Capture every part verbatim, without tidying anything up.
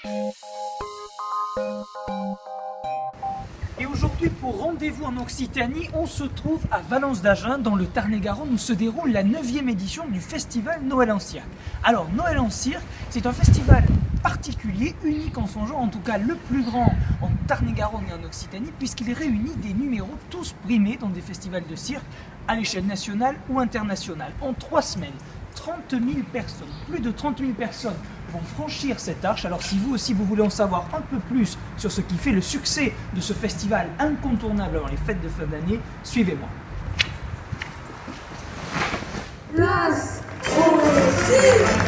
Et aujourd'hui, pour Rendez-vous en Occitanie, on se trouve à Valence d'Agen, dans le Tarn-et-Garonne, où se déroule la neuvième édition du festival Noël en Cirque. Alors, Noël en Cirque, c'est un festival particulier, unique en son genre, en tout cas le plus grand en Tarn-et-Garonne et en Occitanie, puisqu'il réunit des numéros tous primés dans des festivals de cirque à l'échelle nationale ou internationale. En trois semaines, trente mille personnes, plus de trente mille personnes vont franchir cette arche. Alors si vous aussi vous voulez en savoir un peu plus sur ce qui fait le succès de ce festival incontournable avant les fêtes de fin d'année, suivez-moi. Place au cirque.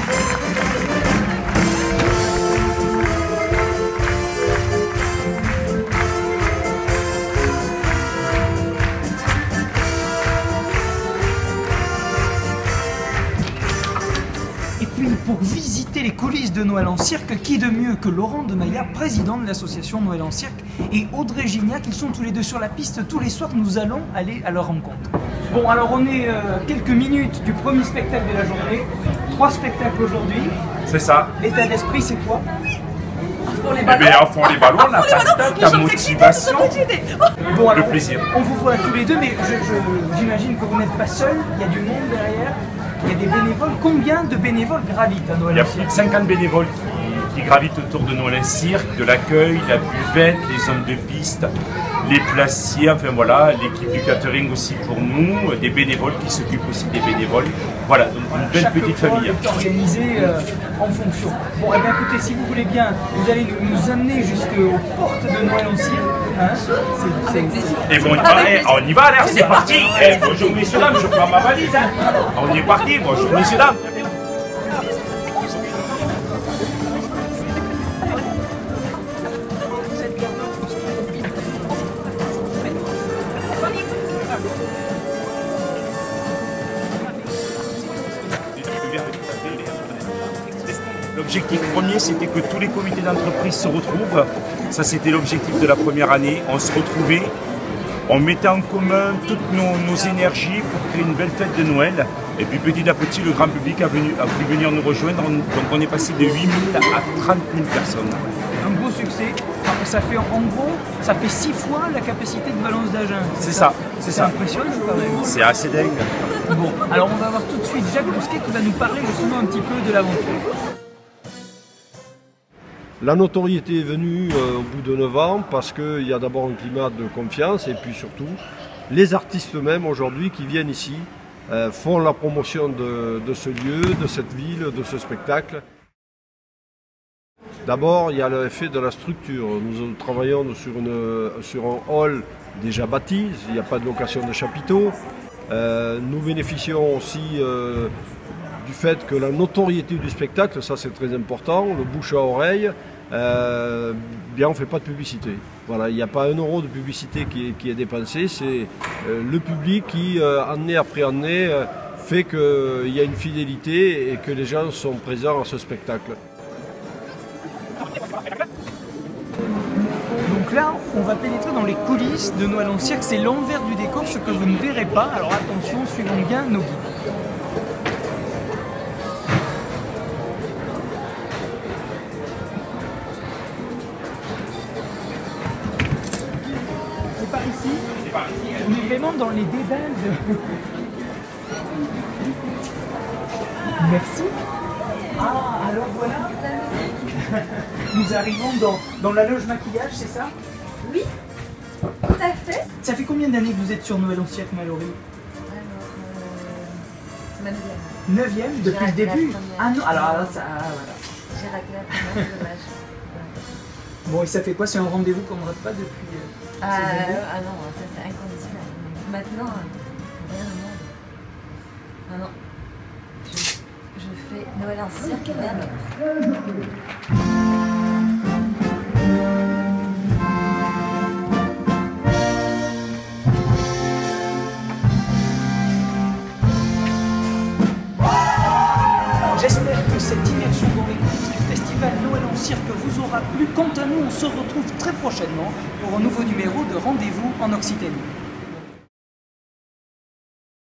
Pour visiter les coulisses de Noël en Cirque, qui de mieux que Laurent de Maillard, président de l'association Noël en Cirque, et Audrey Gignac, ils sont tous les deux sur la piste tous les soirs, nous allons aller à leur rencontre. Bon, alors on est euh, quelques minutes du premier spectacle de la journée, trois spectacles aujourd'hui. C'est ça. L'état d'esprit, c'est quoi? Eh bien, à fond les ballons, la patate, la motivation, bon, alors, le plaisir. On vous voit tous les deux, mais j'imagine que vous n'êtes pas seul, il y a du monde derrière. Il y a des bénévoles. Combien de bénévoles gravitent à Noël? Il y a plus de cinquante bénévoles qui, qui gravitent autour de Noël en Cirque, de l'accueil, la buvette, les hommes de piste, les placiers, enfin voilà, l'équipe du catering aussi pour nous, des bénévoles qui s'occupent aussi des bénévoles. Voilà, donc une belle Chaque petite famille. Est organisé euh, en fonction. Bon, et eh bien écoutez, si vous voulez bien, vous allez nous, nous amener jusqu'aux portes de Noël en Cirque. Hein, c'est, et bon, on y va, eh, on y va alors, c'est parti. Eh, bonjour messieurs dames, je prends ma valise. Hein. On est parti, bonjour messieurs dames. L'objectif premier, c'était que tous les comités d'entreprise se retrouvent. Ça, c'était l'objectif de la première année. On se retrouvait, on mettait en commun toutes nos, nos énergies pour créer une belle fête de Noël. Et puis petit à petit, le grand public a, venu, a pu venir nous rejoindre. Donc on est passé de huit mille à trente mille personnes. Un beau succès. Ça fait en gros, ça fait six fois la capacité de Valence d'Agen. C'est ça, c'est ça. Impressionnant quand même. C'est assez dingue. Bon, alors on va voir tout de suite Jacques Bousquet qui va nous parler justement un petit peu de l'aventure. La notoriété est venue euh, au bout de neuf ans parce qu'il y a d'abord un climat de confiance et puis surtout les artistes eux-mêmes aujourd'hui qui viennent ici euh, font la promotion de, de ce lieu, de cette ville, de ce spectacle. D'abord, il y a l'effet de la structure. Nous travaillons sur, une, sur un hall déjà bâti, il n'y a pas de location de chapiteaux. Euh, nous bénéficions aussi euh, du fait que la notoriété du spectacle, ça c'est très important, le bouche à oreille, euh, bien on ne fait pas de publicité. Voilà, il n'y a pas un euro de publicité qui est, qui est dépensé, c'est euh, le public qui, euh, année après année, euh, fait qu'il y a une fidélité et que les gens sont présents à ce spectacle. Donc là, on va pénétrer dans les coulisses de Noël en Cirque, c'est l'envers du décor, ce que vous ne verrez pas, alors attention, suivons bien nos guides. C'est par ici, C'est par ici. on est vraiment dans les dédales de... Merci. Ah, alors voilà. Nous arrivons dans, dans la loge maquillage, c'est ça? Oui, tout à fait. Ça fait combien d'années que vous êtes sur Noël en Cirque, Mallory? Alors, euh, c'est ma neuvième. Neuvième, depuis le début? Ah non, alors, alors ça, ah, voilà. J'ai raté la première, c'est dommage. Bon, et ça fait quoi? C'est un rendez-vous qu'on ne rate pas depuis euh, Ah, ces années? ah non, ça c'est inconditionnel. Maintenant, euh, rien au monde. Ah non. Je, je fais Noël en Cirque et rien d'autre. J'espère que cette immersion dans les coulisses du festival Noël en Cirque vous aura plu. Quant à nous, on se retrouve très prochainement pour un nouveau numéro de Rendez-vous en Occitanie.